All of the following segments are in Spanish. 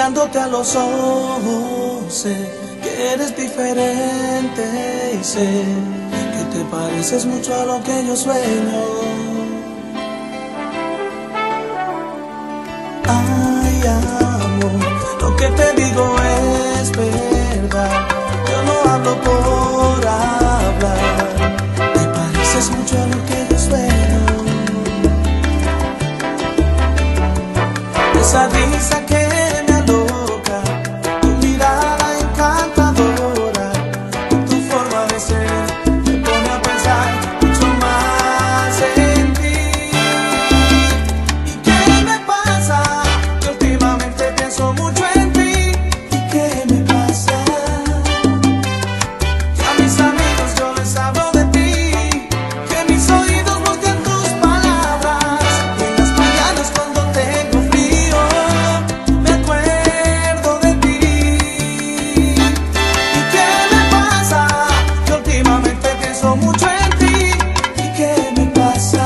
Mirándote a los ojos, sé que eres diferente y sé que te pareces mucho a lo que yo sueño. Ay, amor, lo que te digo es verdad. Yo no hablo por hablar. Te pareces mucho a lo que yo sueño. Esa risa que me aloca, tu mirada encantadora, tu forma de ser me pone a pensar mucho más en ti. ¿Y qué me pasa? Que últimamente pienso mucho en ti. ¿Y qué me pasa? Que a mis amigos yo les hablo de ti, que mis oídos buscan tus palabras, y en las mañanas cuando tengo frío me acuerdo de ti. ¿Y qué me pasa? Que últimamente pienso mucho en ti. ¿Y qué me pasa?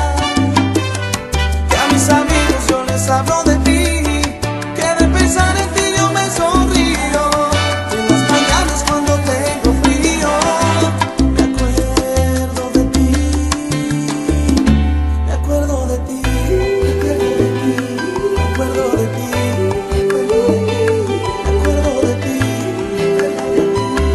Que a mis amigos yo les hablo de ti, que de pensar en ti yo me sonrío. Y en las mañanas cuando tengo frío me acuerdo de ti. Me acuerdo de ti. Me acuerdo de ti. Me acuerdo de ti. Me acuerdo de ti.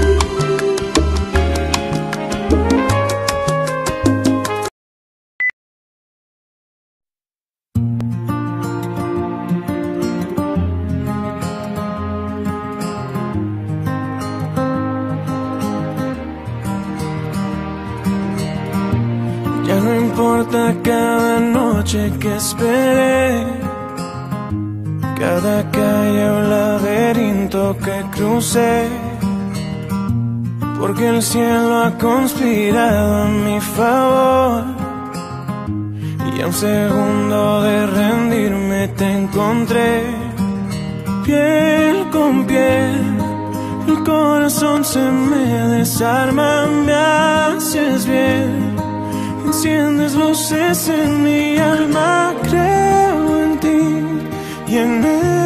Ya no importa cada noche que esperé, cada calle o laberinto que crucé, porque el cielo ha conspirado a mi favor. Y a un segundo de rendirme te encontré, piel con piel. El corazón se me desarma, me haces bien. Enciendes luces en mi alma, creo en ti y en él.